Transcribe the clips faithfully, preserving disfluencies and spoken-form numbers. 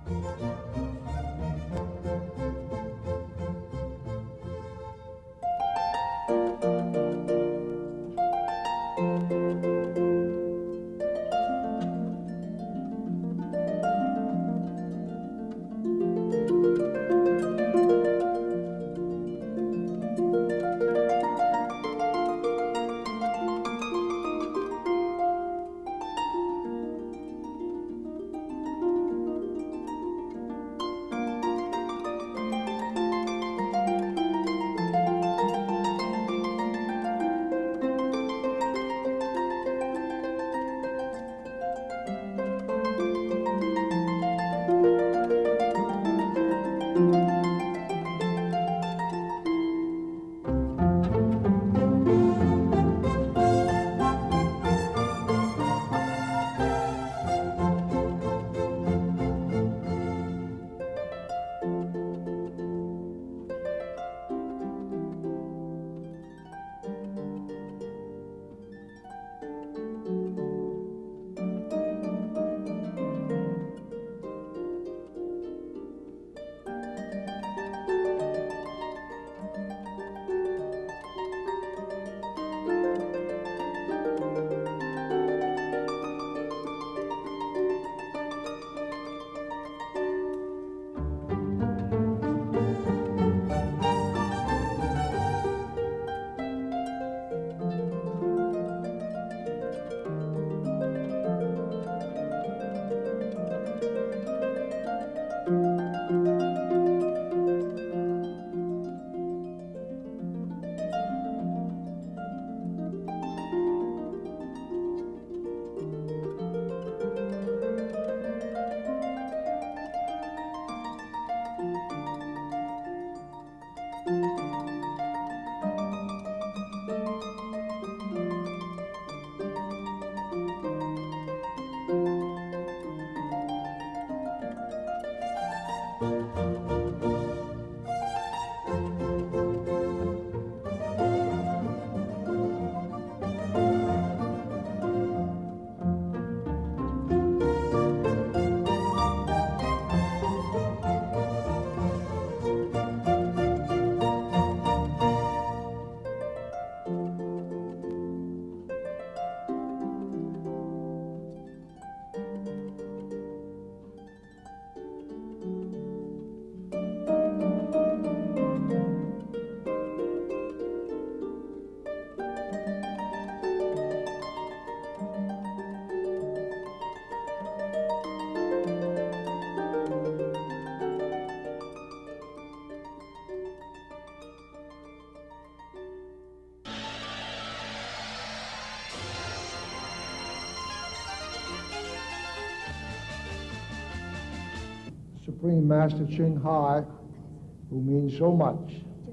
Supreme Master Ching Hai, who means so much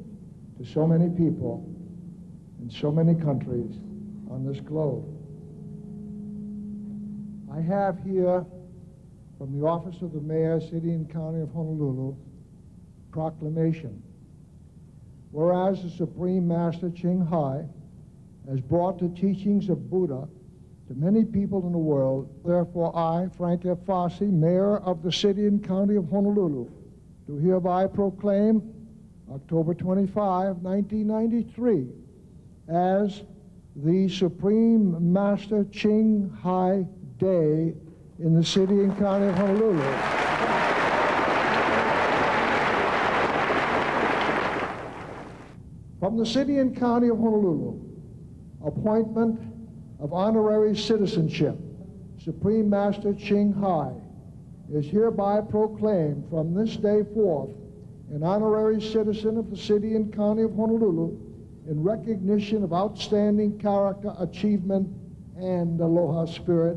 to so many people in so many countries on this globe. I have here from the Office of the Mayor, City and County of Honolulu, proclamation. Whereas the Supreme Master Ching Hai has brought the teachings of Buddha to many people in the world, therefore I, Frank F. Fosse, Mayor of the City and County of Honolulu, do hereby proclaim October twenty-fifth, nineteen ninety-three, as the Supreme Master Ching Hai Day in the City and County of Honolulu. From the City and County of Honolulu, appointment of honorary citizenship, Supreme Master Ching Hai is hereby proclaimed from this day forth an honorary citizen of the City and County of Honolulu in recognition of outstanding character, achievement, and aloha spirit.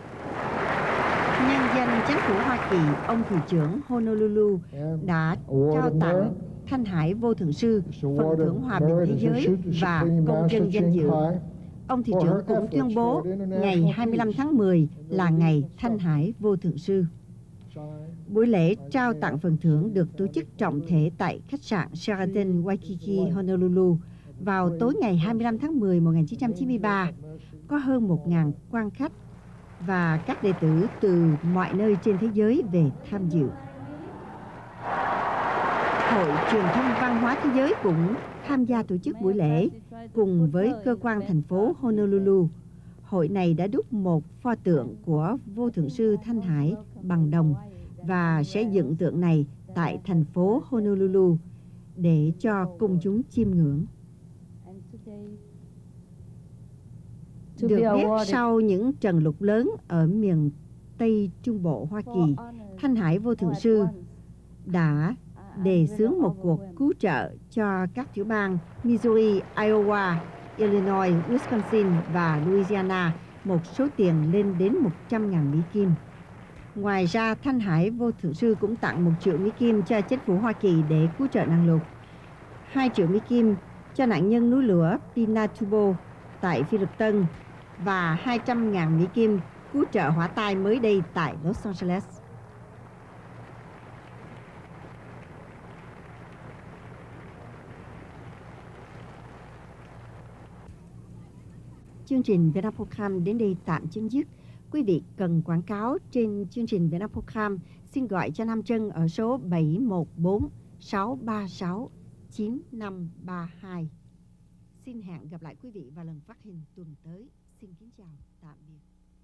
Nhân danh chính phủ Hoa Kỳ, ông Thị trưởng Honolulu đã trao tặng Thanh Hải Vô Thượng Sư phần thưởng hòa bình thế giới và công dân danh dự. Ông Thị trưởng cũng tuyên bố ngày hai mươi lăm tháng mười là ngày Thanh Hải Vô Thượng Sư. Buổi lễ trao tặng phần thưởng được tổ chức trọng thể tại khách sạn Sheraton Waikiki, Honolulu vào tối ngày hai mươi lăm tháng mười năm một nghìn chín trăm chín mươi ba. Có hơn một nghìn quan khách và các đệ tử từ mọi nơi trên thế giới về tham dự. Hội Truyền thông Văn hóa Thế giới cũng tham gia tổ chức buổi lễ cùng với cơ quan thành phố Honolulu. Hội này đã đúc một pho tượng của Vô Thượng sư Thanh Hải bằng đồng và sẽ dựng tượng này tại thành phố Honolulu để cho công chúng chiêm ngưỡng. Được biết, sau những trận lụt lớn ở miền Tây Trung Bộ Hoa Kỳ, Thanh Hải Vô Thượng sư đã đề xướng một cuộc cứu trợ cho các tiểu bang Missouri, Iowa, Illinois, Wisconsin và Louisiana, một số tiền lên đến một trăm nghìn Mỹ Kim. Ngoài ra, Thanh Hải Vô Thượng sư cũng tặng một triệu Mỹ Kim cho chính phủ Hoa Kỳ để cứu trợ nạn lụt, hai triệu Mỹ Kim cho nạn nhân núi lửa Pinatubo tại Phi Luật Tân và hai trăm nghìn Mỹ Kim cứu trợ hỏa tai mới đây tại Los Angeles. Chương trình Việt Nam Program đến đây tạm chấm dứt. Quý vị cần quảng cáo trên chương trình Việt Nam Program, xin gọi cho Nam Trân ở số bảy một bốn sáu ba sáu chín năm ba hai. Xin hẹn gặp lại quý vị vào lần phát hình tuần tới. Xin kính chào, tạm biệt.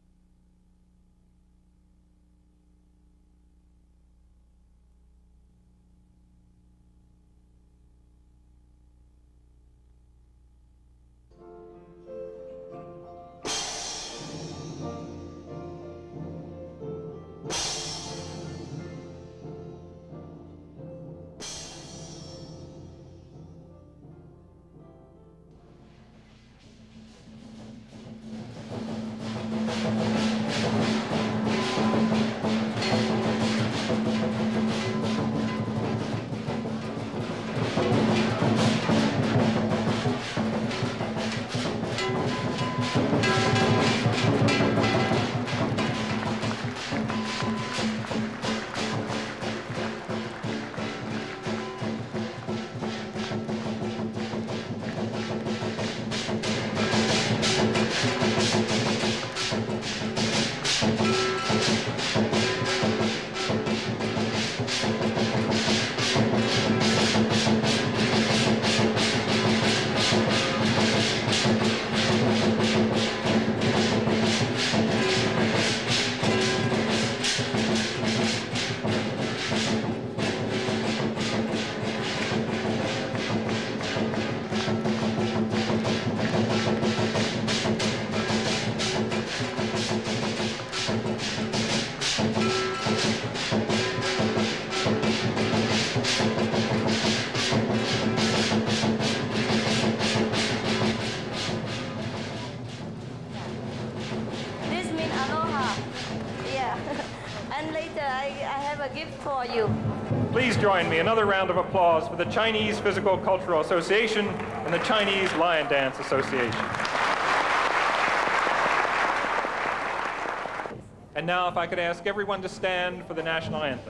Please join me. Another round of applause for the Chinese Physical Cultural Association and the Chinese Lion Dance Association. And now if I could ask everyone to stand for the national anthem.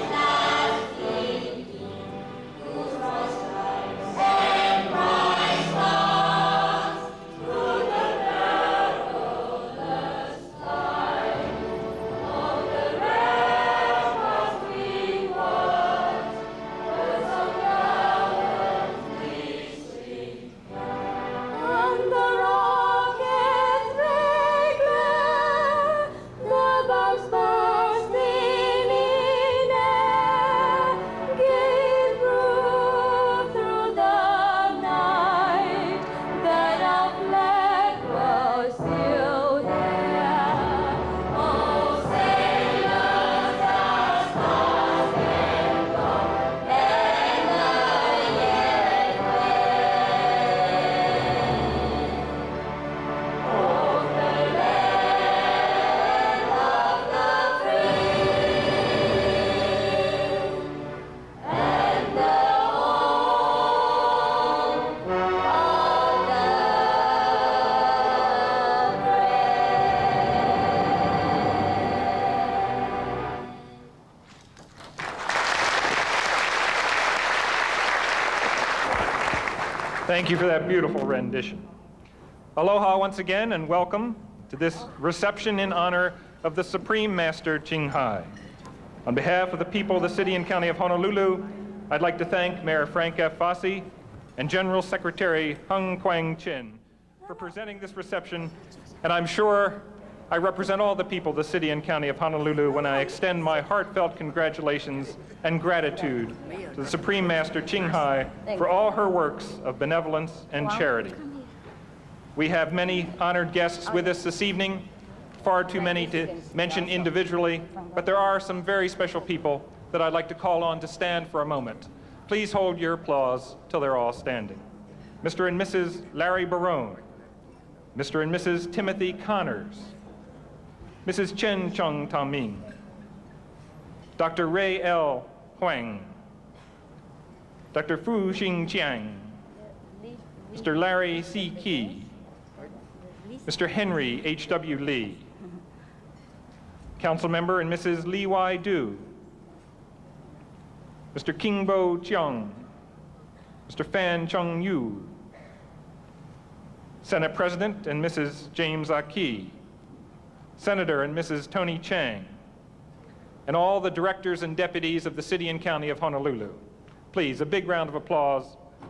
Rise Thank you for that beautiful rendition. Aloha once again, and welcome to this reception in honor of the Supreme Master Ching Hai. On behalf of the people of the City and County of Honolulu, I'd like to thank Mayor Frank F. Fossey and General Secretary Hung Quang Chin for presenting this reception, and I'm sure I represent all the people of the City and County of Honolulu when I extend my heartfelt congratulations and gratitude to the Supreme Master Ching Hai for all her works of benevolence and charity. We have many honored guests with us this evening, far too many to mention individually, but there are some very special people that I'd like to call on to stand for a moment. Please hold your applause till they're all standing. Mister and Missus Larry Barone, Mister and Missus Timothy Connors, Missus Chen Chung Taming, Doctor Ray L. Huang, Doctor Fu Xing Chiang, Mister Larry C. Key, Mister Henry H W Lee, Council Member and Missus Lee Wai Du, Mister Kingbo Chiang, Mister Fan Chung Yu, Senate President and Missus James Aki, Senator and Missus Tony Chang, and all the directors and deputies of the City and County of Honolulu. Please, a big round of applause.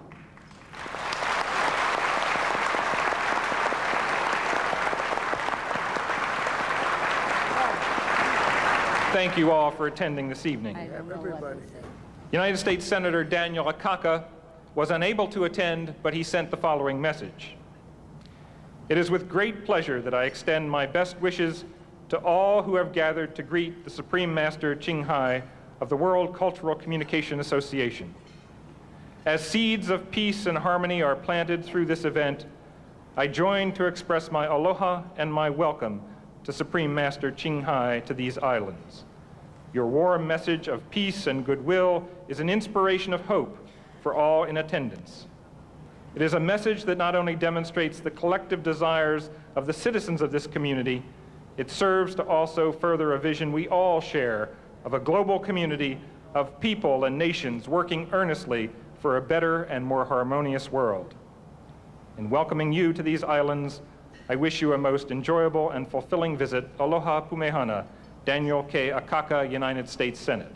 Thank you all for attending this evening. Everybody. United States Senator Daniel Akaka was unable to attend, but he sent the following message. It is with great pleasure that I extend my best wishes to all who have gathered to greet the Supreme Master Ching Hai of the World Cultural Communication Association. As seeds of peace and harmony are planted through this event, I join to express my aloha and my welcome to Supreme Master Ching Hai to these islands. Your warm message of peace and goodwill is an inspiration of hope for all in attendance. It is a message that not only demonstrates the collective desires of the citizens of this community, it serves to also further a vision we all share of a global community of people and nations working earnestly for a better and more harmonious world. In welcoming you to these islands, I wish you a most enjoyable and fulfilling visit. Aloha Pumehana, Daniel K. Akaka, United States Senate.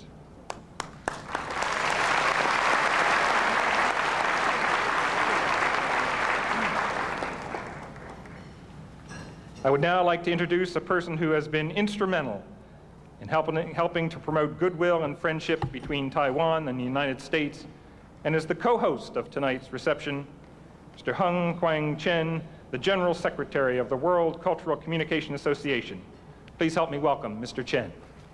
I would now like to introduce a person who has been instrumental in helping, helping to promote goodwill and friendship between Taiwan and the United States, and is the co-host of tonight's reception, Mister Hung Quang Chen, the General Secretary of the World Cultural Communication Association. Please help me welcome Mister Chen.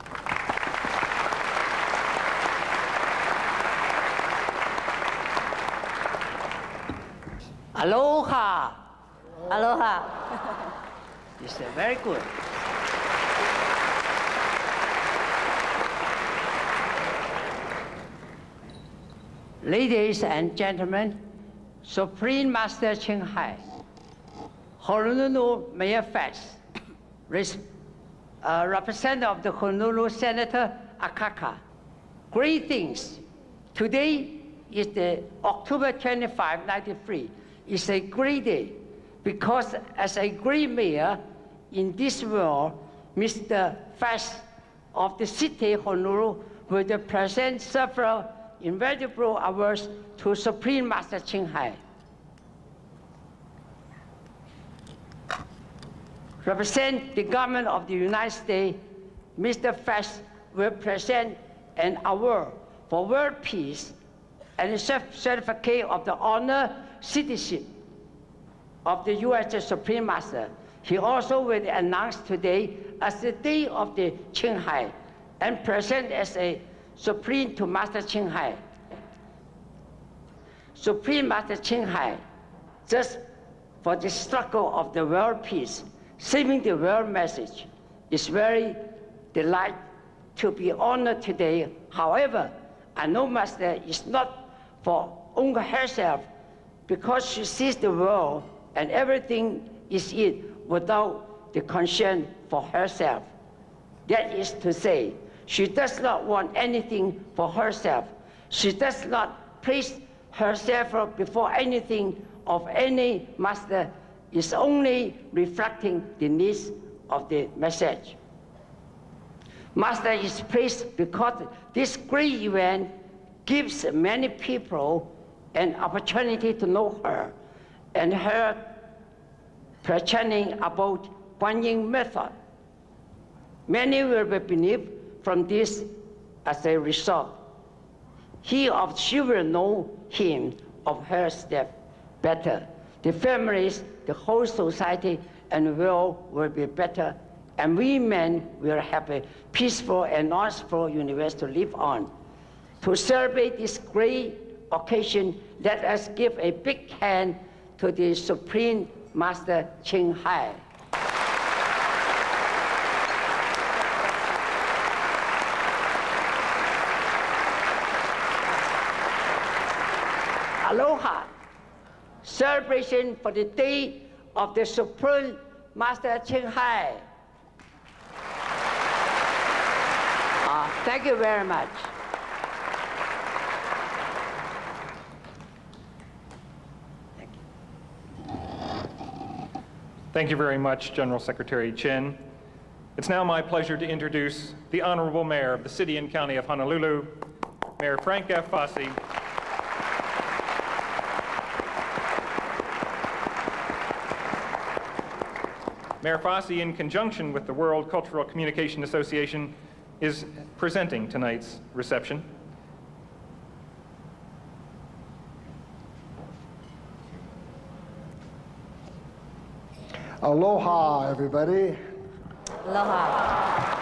Aloha. Aloha. It's uh, very good. Ladies and gentlemen, Supreme Master Ching Hai, Honolulu Mayor Fest, uh, representative of the Honolulu Senator Akaka. Greetings. Today is the October twenty-fifth, ninety-three. It's a great day because as a great mayor in this world, Mister Fest of the city of Honolulu will present several invaluable awards to Supreme Master Ching Hai. Represent the government of the United States, Mister Fest will present an award for world peace and a certificate of the honor citizenship of the U S Supreme Master. He also will announce today as the day of the Ching Hai and present as a Supreme to Master Ching Hai. Supreme Master Ching Hai, just for the struggle of the world peace, saving the world message, is very delight to be honored today. However, I know Master is not for only herself, because she sees the world and everything is it without the concern for herself. That is to say, she does not want anything for herself. She does not place herself before anything of any master is only reflecting the needs of the message. Master is pleased because this great event gives many people an opportunity to know her and her preaching about Guanyin method. Many will be benefited from this as a result. He or she will know him of her step better. The families, the whole society, and the world will be better, and we men will have a peaceful and peaceful universe to live on. To celebrate this great occasion, let us give a big hand to the Supreme Master Ching Hai. Aloha, celebration for the day of the Supreme Master Ching Hai. Uh, thank you very much. Thank you. Thank you very much, General Secretary Chin. It's now my pleasure to introduce the Honorable Mayor of the City and County of Honolulu, Mayor Frank F. Fossey. Mayor Fossey, in conjunction with the World Cultural Communication Association, is presenting tonight's reception. Aloha, everybody. Aloha.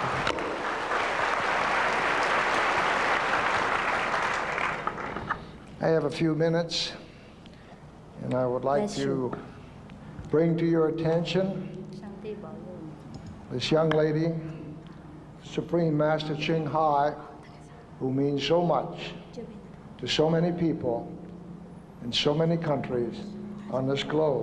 I have a few minutes, and I would like Bless to you. bring to your attention this young lady, Supreme Master Ching Hai, who means so much to so many people in so many countries on this globe.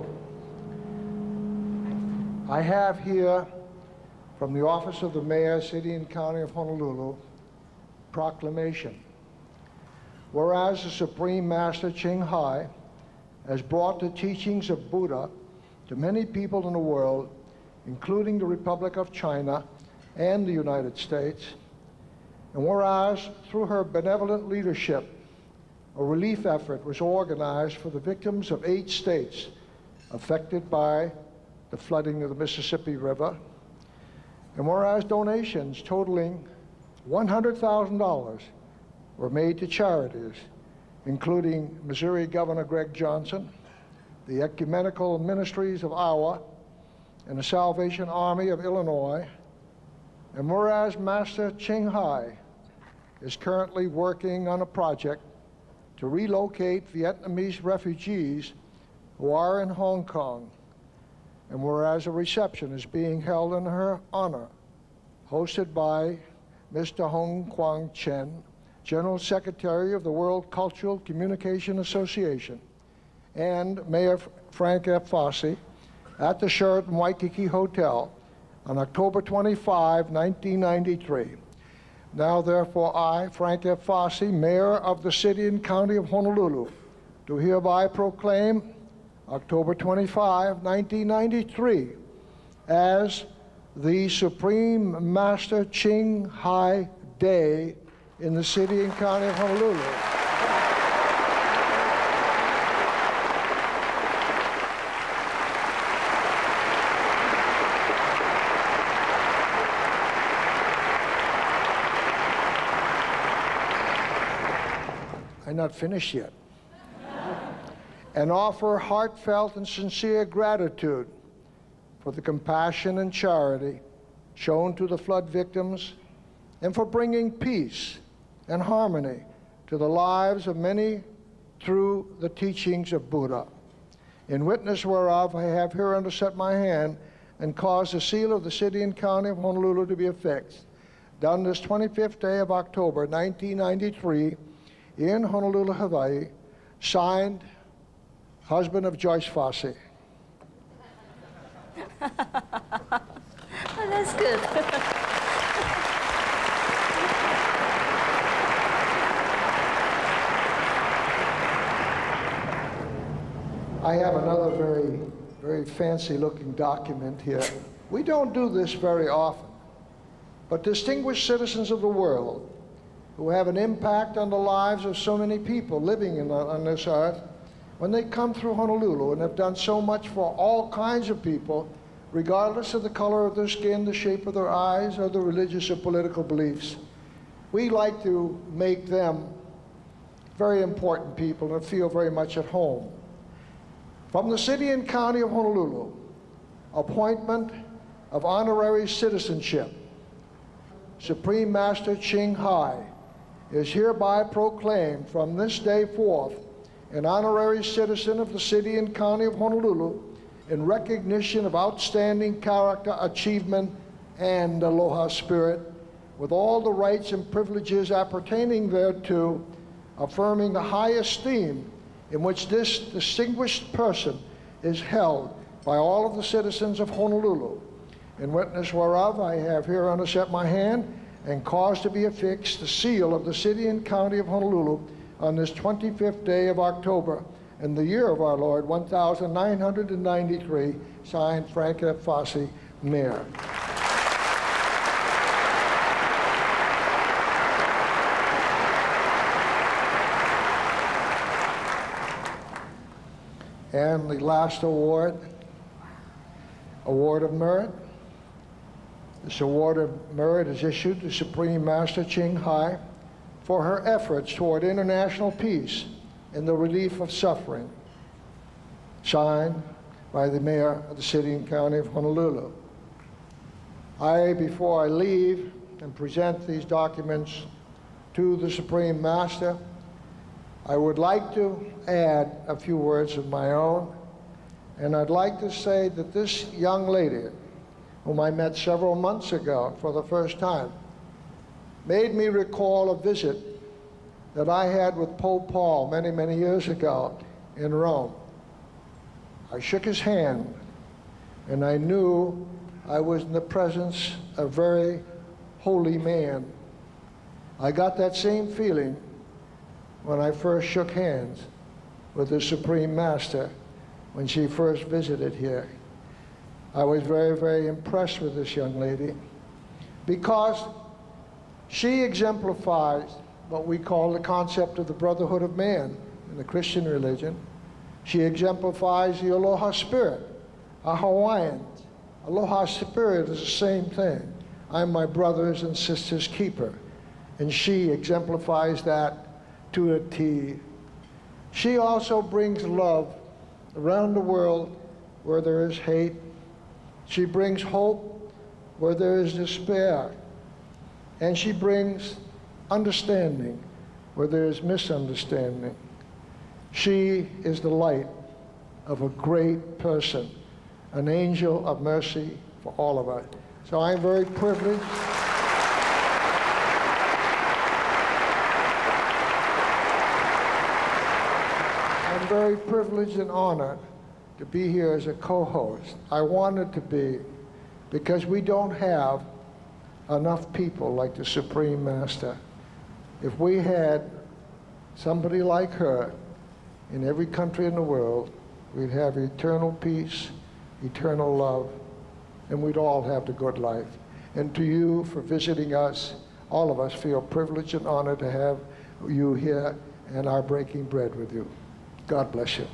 I have here from the Office of the Mayor, City and County of Honolulu, proclamation. Whereas the Supreme Master Ching Hai has brought the teachings of Buddha to many people in the world, including the Republic of China and the United States, and whereas through her benevolent leadership, a relief effort was organized for the victims of eight states affected by the flooding of the Mississippi River, and whereas donations totaling one hundred thousand dollars were made to charities, including Missouri Governor Greg Johnson, the Ecumenical Ministries of Iowa, and the Salvation Army of Illinois, and whereas Master Ching Hai is currently working on a project to relocate Vietnamese refugees who are in Hong Kong, and whereas a reception is being held in her honor, hosted by Mister Hong Kwang Chen, General Secretary of the World Cultural Communication Association, and Mayor Frank F. Fossey, at the Sheraton Waikiki Hotel on October twenty-fifth, nineteen ninety-three. Now, therefore, I, Frank F. Fossey, Mayor of the City and County of Honolulu, do hereby proclaim October twenty-fifth, nineteen ninety-three, as the Supreme Master Ching Hai Day in the City and County of Honolulu. I'm not finished yet. And offer heartfelt and sincere gratitude for the compassion and charity shown to the flood victims and for bringing peace and harmony to the lives of many through the teachings of Buddha. In witness whereof, I have hereunder set my hand and caused the seal of the City and County of Honolulu to be affixed. Done this twenty-fifth day of October, nineteen ninety-three, in Honolulu, Hawaii, signed, husband of Joyce Fossey. Oh, that's good. I have another very, very fancy-looking document here. We don't do this very often, but distinguished citizens of the world who have an impact on the lives of so many people living in, on this earth, when they come through Honolulu and have done so much for all kinds of people, regardless of the color of their skin, the shape of their eyes, or the religious or political beliefs, we like to make them very important people and feel very much at home. From the City and County of Honolulu, appointment of honorary citizenship, Supreme Master Ching Hai is hereby proclaimed from this day forth an honorary citizen of the City and County of Honolulu in recognition of outstanding character, achievement, and aloha spirit, with all the rights and privileges appertaining thereto, affirming the high esteem in which this distinguished person is held by all of the citizens of Honolulu. In witness whereof, I have here underset my hand and caused to be affixed the seal of the City and County of Honolulu on this twenty-fifth day of October in the year of our Lord, one thousand nine hundred ninety-three, signed Frank F. Fossey, Mayor. And the last award, Award of Merit. This Award of Merit is issued to Supreme Master Ching Hai for her efforts toward international peace and the relief of suffering, signed by the Mayor of the City and County of Honolulu. I, before I leave and present these documents to the Supreme Master, I would like to add a few words of my own, and I'd like to say that this young lady, whom I met several months ago for the first time, made me recall a visit that I had with Pope Paul many, many years ago in Rome. I shook his hand, and I knew I was in the presence of a very holy man. I got that same feeling when I first shook hands with the Supreme Master when she first visited here. I was very, very impressed with this young lady because she exemplifies what we call the concept of the brotherhood of man in the Christian religion. She exemplifies the aloha spirit. A Hawaiian, aloha spirit is the same thing. I'm my brother's and sister's keeper. And she exemplifies that to a T. She also brings love around the world where there is hate. She brings hope where there is despair. And she brings understanding where there is misunderstanding. She is the light of a great person, an angel of mercy for all of us. So I'm very privileged. I'm very privileged and honored to be here as a co-host. I wanted to be because we don't have enough people like the Supreme Master. If we had somebody like her in every country in the world, we'd have eternal peace, eternal love, and we'd all have the good life. And to you for visiting us, all of us feel privileged and honored to have you here and our breaking bread with you. God bless you.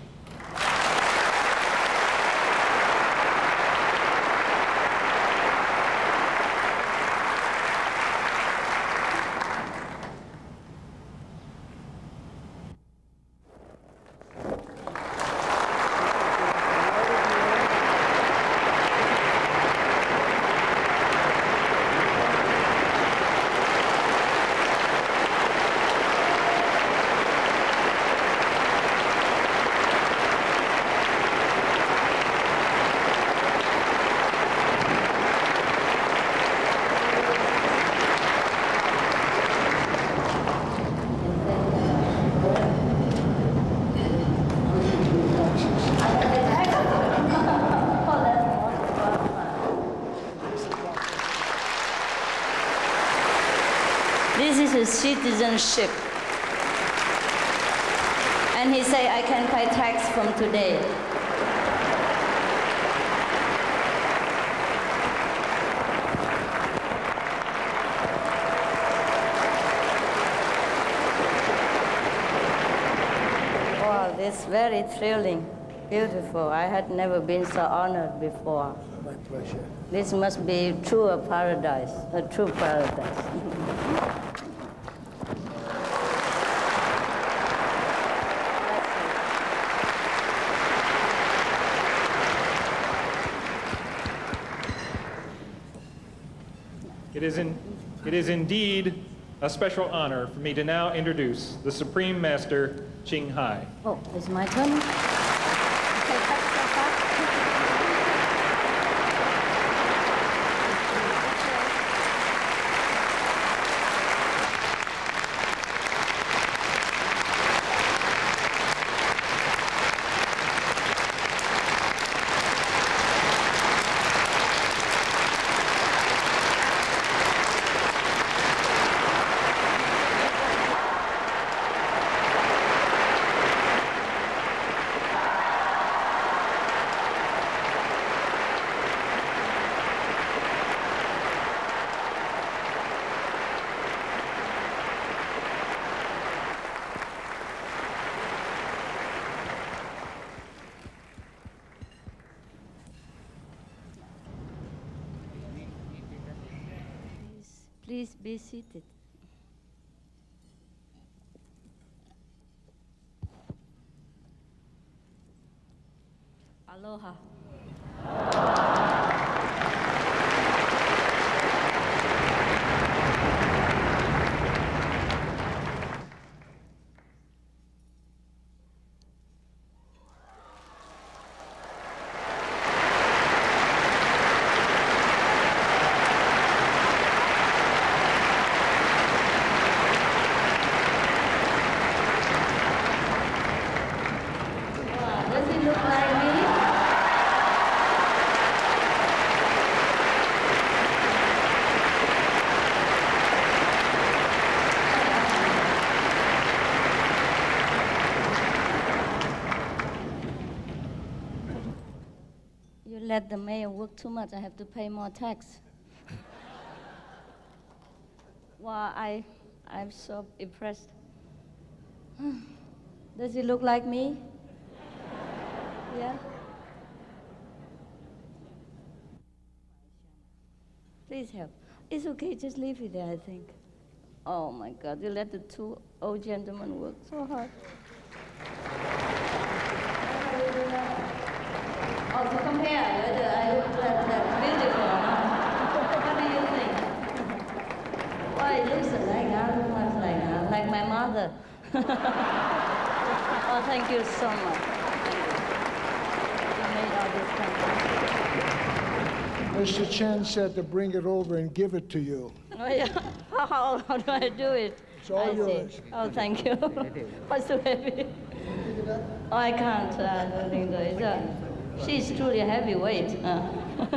This is a citizenship. And he said, I can pay tax from today. Wow, this very thrilling, beautiful. I had never been so honored before. My pleasure. This must be true a paradise, a true paradise. It is, in, it is indeed a special honor for me to now introduce the Supreme Master Ching Hai. Oh, it's my turn. Okay, cut so fast. Please be seated. Aloha. Does it look like me? You let the mayor work too much, I have to pay more tax. Well, I, I'm so impressed. Does it look like me? Yeah? Please help. It's okay, just leave it there, I think. Oh my God, you let the two old gentlemen work so hard. Oh, to compare whether I look that, that beautiful or not. What do you think? Well, it looks like I look much like her, like my mother. Oh, thank you so much. Mister Chen said to bring it over and give it to you. Oh, yeah. How, how do I do it? It's all I yours. See. Oh, thank you. What's so heavy? Oh, I can't. Uh, I don't think so. It's a, she's truly a heavyweight. Uh.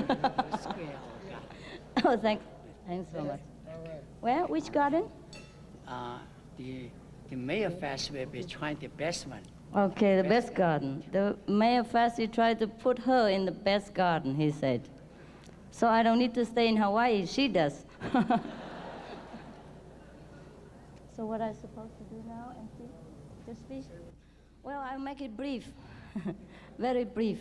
Oh, thank, thanks so much. Where? Which garden? Uh, the, the Mayor Fest will be trying the best one. Okay, the best garden. The Mayor Fest, he tried to put her in the best garden, he said. So I don't need to stay in Hawaii, she does. So what am I supposed to do now and see? Just speak? Well, I'll make it brief, very brief.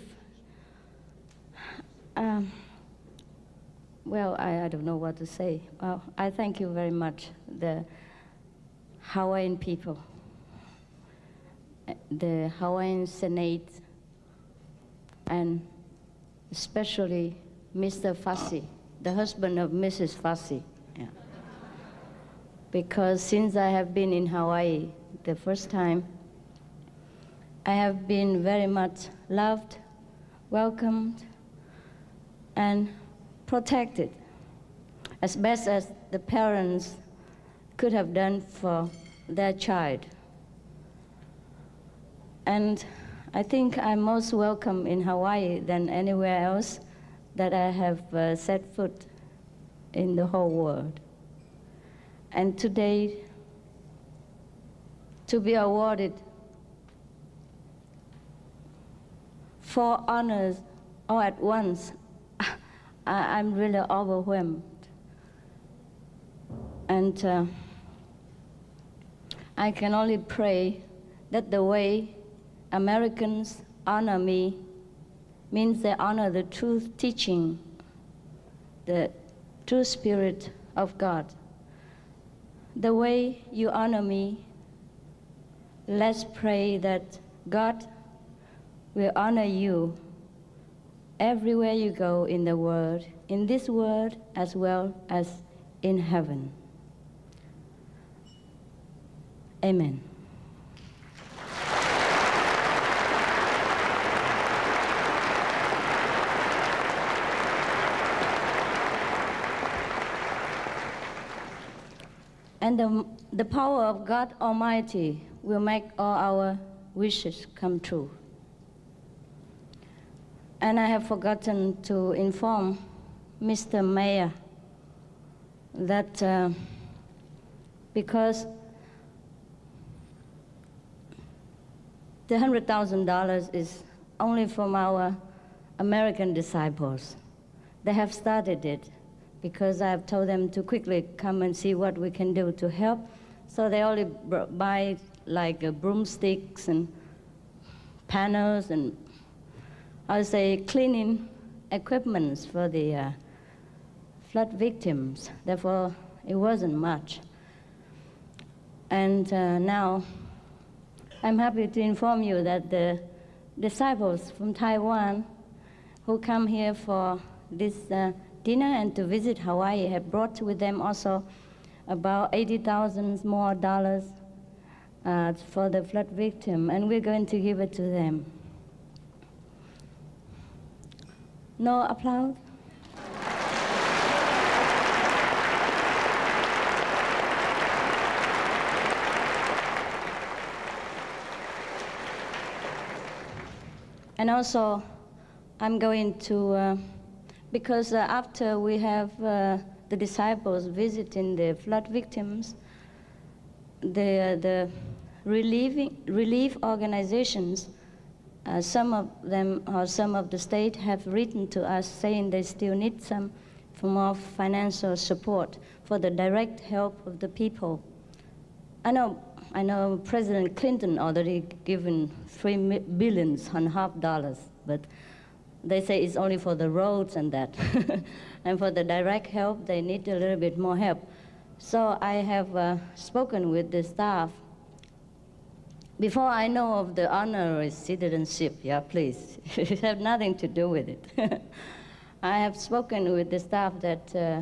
Um, well, I, I don't know what to say. Well, I thank you very much, the Hawaiian people, the Hawaiian Senate, and especially Mister Fassi, the husband of Missus Fassi. Yeah. Because since I have been in Hawaii the first time, I have been very much loved, welcomed, and protected as best as the parents could have done for their child. And I think I'm most welcome in Hawaii than anywhere else that I have uh, set foot in the whole world. And today, to be awarded four honors all at once, I, I'm really overwhelmed. And uh, I can only pray that the way Americans honor me means they honor the truth teaching, the true spirit of God. The way you honor me, let's pray that God will honor you everywhere you go in the world, in this world as well as in heaven. Amen. And the, the power of God Almighty will make all our wishes come true. And I have forgotten to inform Mister Mayor that uh, because the one hundred thousand dollars is only from our American disciples. They have started it because I have told them to quickly come and see what we can do to help. So they only buy like uh, broomsticks and panels and I would say cleaning equipments for the uh, flood victims. Therefore, it wasn't much. And uh, now, I'm happy to inform you that the disciples from Taiwan who come here for this uh, dinner and to visit Hawaii have brought with them also about eighty thousand more dollars uh, for the flood victim, and we're going to give it to them. No applause? And also, I'm going to, uh, because uh, after we have uh, the disciples visiting the flood victims, the, the relieving, relief organizations, uh, some of them or some of the state have written to us saying they still need some more financial support for the direct help of the people. I know I know President Clinton already given three billions and a half dollars, but they say it's only for the roads and that. And for the direct help, they need a little bit more help. So I have uh, spoken with the staff. Before I know of the honorary citizenship, yeah, please, it has nothing to do with it. I have spoken with the staff that, uh,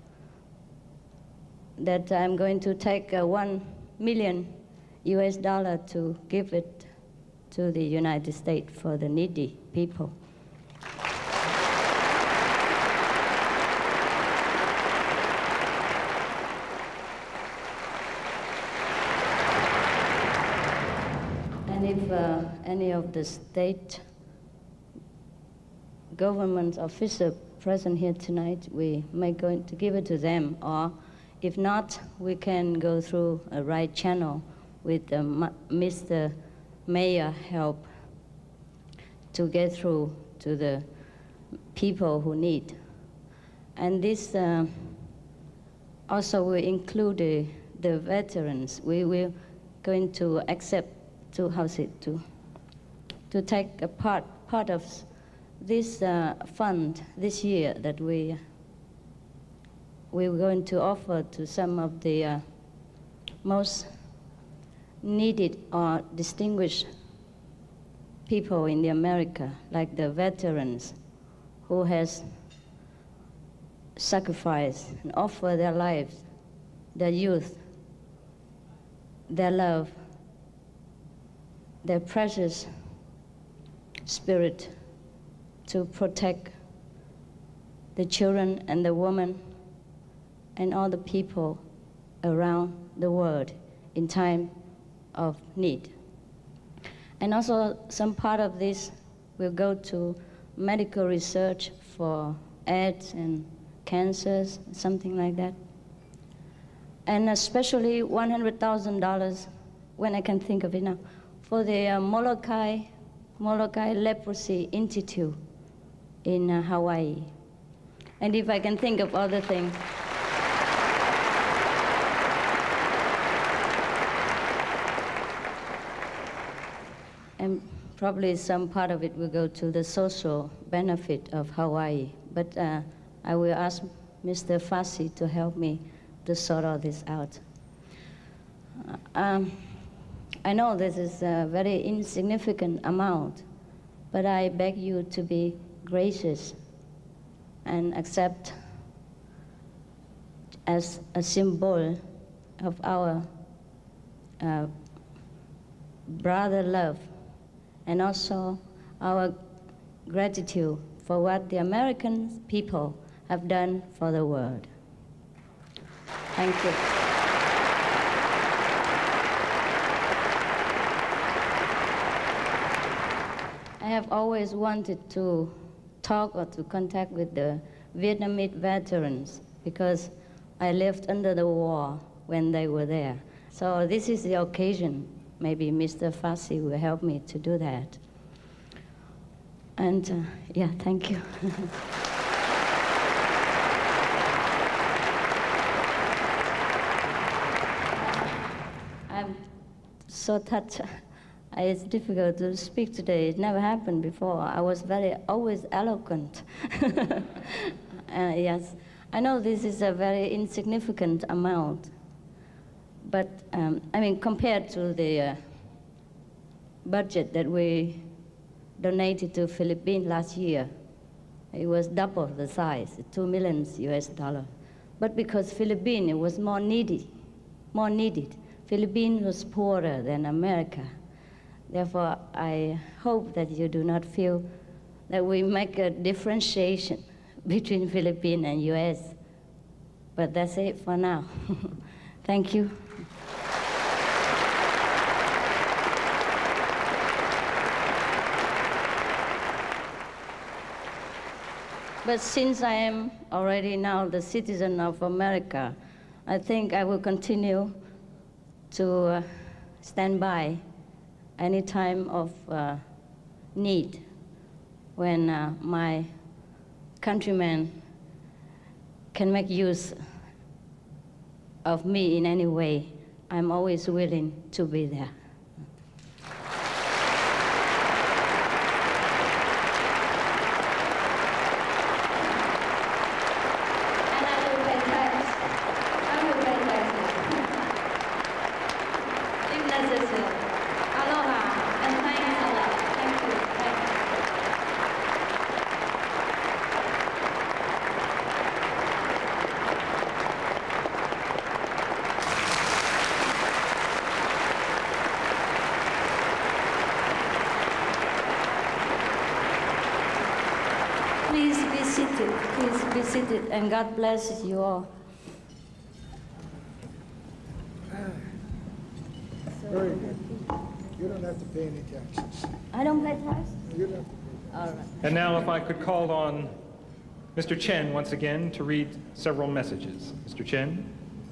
that I'm going to take uh, one million U S dollar to give it to the United States for the needy people. And if uh, any of the state government officials present here tonight, we may go to give it to them, or if not, we can go through a right channel with uh, Mister Mayor help to get through to the people who need. And this uh, also will include the, the veterans. We will going to accept to house it to to take a part part of this uh, fund this year that we we're going to offer to some of the uh, most needed or distinguished people in the America, like the veterans who has sacrificed and offered their lives, their youth, their love, their precious spirit to protect the children and the women and all the people around the world in time of need. And also some part of this will go to medical research for AIDS and cancers, something like that. And especially one hundred thousand dollars, when I can think of it now, for the uh, Molokai Molokai Leprosy Institute in uh, Hawaii. And if I can think of other things. And probably some part of it will go to the social benefit of Hawaii. But uh, I will ask Mister Fassi to help me to sort all this out. Um, I know this is a very insignificant amount, but I beg you to be gracious and accept as a symbol of our uh, brother love and also our gratitude for what the American people have done for the world. Thank you. I have always wanted to talk or to contact with the Vietnamese veterans because I lived under the war when they were there. So this is the occasion. Maybe Mister Fassi will help me to do that. And uh, yeah, thank you. I'm so touched. It's difficult to speak today. It never happened before. I was very, always eloquent. uh, yes, I know this is a very insignificant amount, but um, I mean, compared to the uh, budget that we donated to Philippines last year, it was double the size, two million U S dollars. But because Philippines was more needy, more needed, Philippines was poorer than America. Therefore, I hope that you do not feel that we make a differentiation between Philippines and U S. But that's it for now. Thank you. But since I am already now the citizen of America, I think I will continue to uh, stand by any time of uh, need when uh, my countrymen can make use of me in any way. I'm always willing to be there. Please be seated. Please be seated, and God bless you all. Very good. You don't have to pay any taxes. I don't pay tax? You don't have to pay. All right. And now if I could call on Mister Chen once again to read several messages. Mister Chen.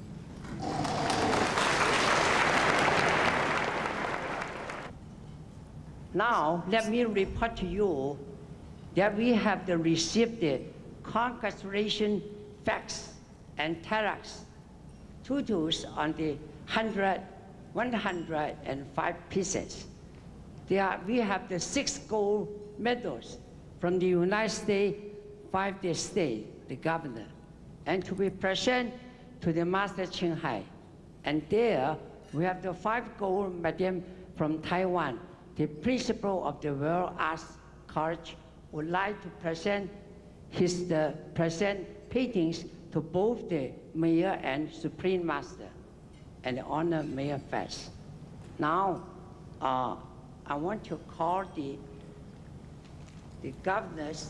Now, let me report to you that we have the received the congratulation facts and tariffs totals on the hundred, one hundred and five pieces. There are, we have the six gold medals from the United States, five the state, the governor, and to be present to the Master Ching Hai. And there we have the five gold medals from Taiwan. The principal of the World Arts College would like to present his the present paintings to both the mayor and supreme master and the honor mayor first. Now, uh, I want to call the, the governors.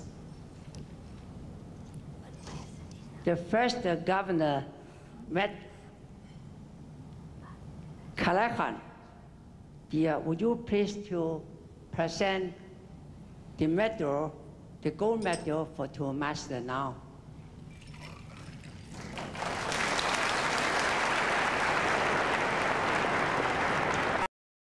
The first uh, governor met Kalakhan. Dear, would you please to present the medal, the gold medal for to master now?